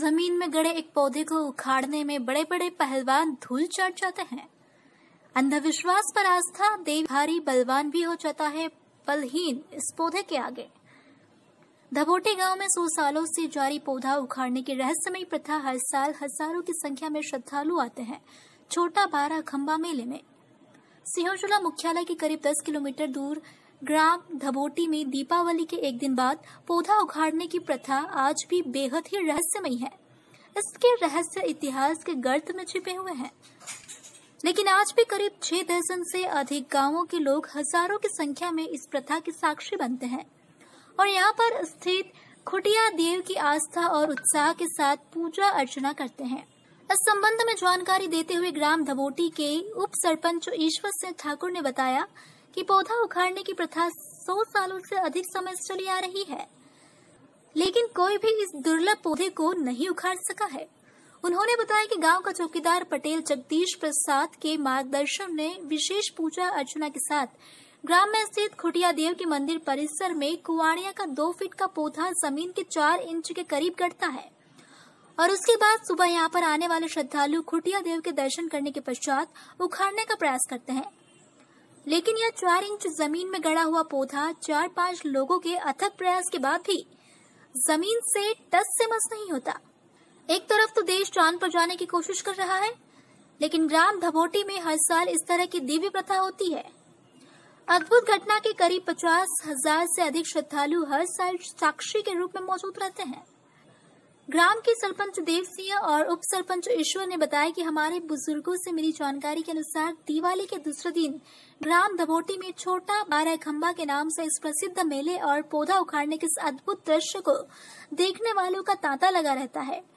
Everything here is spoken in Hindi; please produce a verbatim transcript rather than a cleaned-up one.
जमीन में गड़े एक पौधे को उखाड़ने में बड़े बड़े पहलवान धूल चाट जाते हैं। अंधविश्वास पर आस्था देवधारी बलवान भी हो जाता है बलहीन इस पौधे के आगे। धबोटी गांव में सौ सालों से जारी पौधा उखाड़ने की रहस्यमयी प्रथा हर साल हजारों की संख्या में श्रद्धालु आते हैं छोटा बारह खंबा मेले में। सीहोर जिला मुख्यालय के करीब दस किलोमीटर दूर ग्राम धबोटी में दीपावली के एक दिन बाद पौधा उखाड़ने की प्रथा आज भी बेहद ही रहस्यमयी है। इसके रहस्य इतिहास के गर्त में छिपे हुए हैं, लेकिन आज भी करीब छह दर्जन से अधिक गांवों के लोग हजारों की संख्या में इस प्रथा के साक्षी बनते हैं और यहाँ पर स्थित खुटिया देव की आस्था और उत्साह के साथ पूजा अर्चना करते हैं। इस संबंध में जानकारी देते हुए ग्राम धबोटी के उप सरपंच ईश्वर सिंह ठाकुर ने बताया कि पौधा उखाड़ने की प्रथा सौ सालों से अधिक समय से चली आ रही है, लेकिन कोई भी इस दुर्लभ पौधे को नहीं उखाड़ सका है। उन्होंने बताया कि गांव का चौकीदार पटेल जगदीश प्रसाद के मार्गदर्शन में विशेष पूजा अर्चना के साथ ग्राम में स्थित खुटिया देव के मंदिर परिसर में कुआड़िया का दो फीट का पौधा जमीन के चार इंच के करीब गड़ता है और उसके बाद सुबह यहाँ पर आने वाले श्रद्धालु खुटिया देव के दर्शन करने के पश्चात उखाड़ने का प्रयास करते हैं, लेकिन यह चार इंच जमीन में गड़ा हुआ पौधा चार पांच लोगों के अथक प्रयास के बाद भी जमीन से टस से मस नहीं होता। एक तरफ तो देश चांद पर जाने की कोशिश कर रहा है, लेकिन ग्राम धबोटी में हर साल इस तरह की दिव्य प्रथा होती है। अद्भुत घटना के करीब पचास हजार से अधिक श्रद्धालु हर साल साक्षी के रूप में मौजूद रहते हैं। ग्राम के सरपंच देव सिंह और उप सरपंच ईश्वर ने बताया कि हमारे बुजुर्गों से मिली जानकारी के अनुसार दिवाली के दूसरे दिन ग्राम धबोटी में छोटा बारह खंबा के नाम से इस प्रसिद्ध मेले और पौधा उखाड़ने के इस अद्भुत दृश्य को देखने वालों का तांता लगा रहता है।